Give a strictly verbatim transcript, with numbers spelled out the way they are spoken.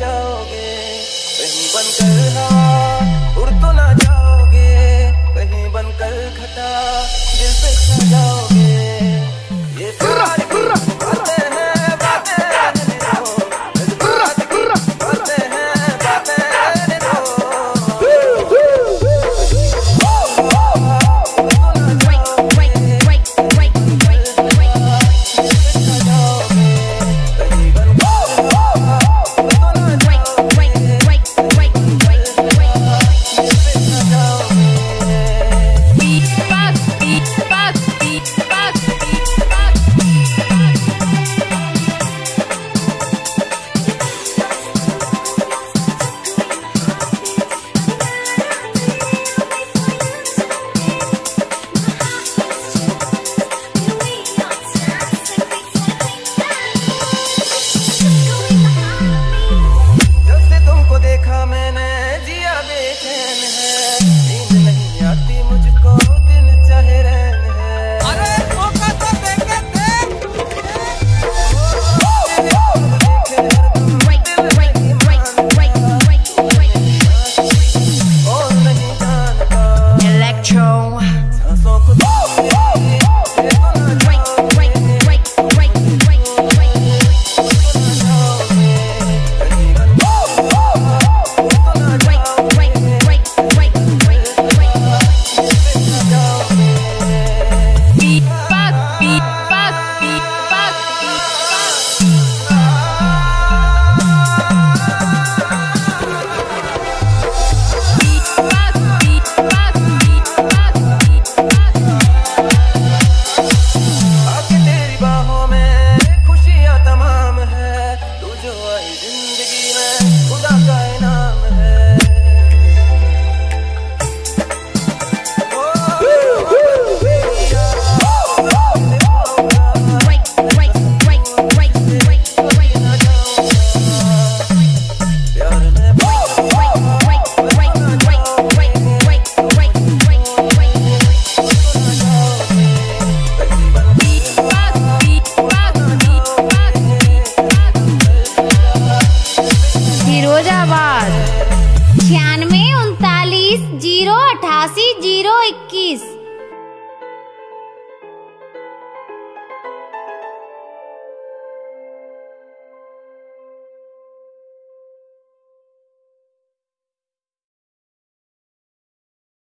जाओगे, कहीं बनकर हवा उड़ तो ना जाओगे, कहीं बनकर घटा दिल पे छा जाओगे। ये प्यार की बातें हैं, बातें रहने दो, जज्बात की बातें हैं, बातें रहने दो। छियानवे उनतालीस जीरो अठासी जीरो इक्कीस।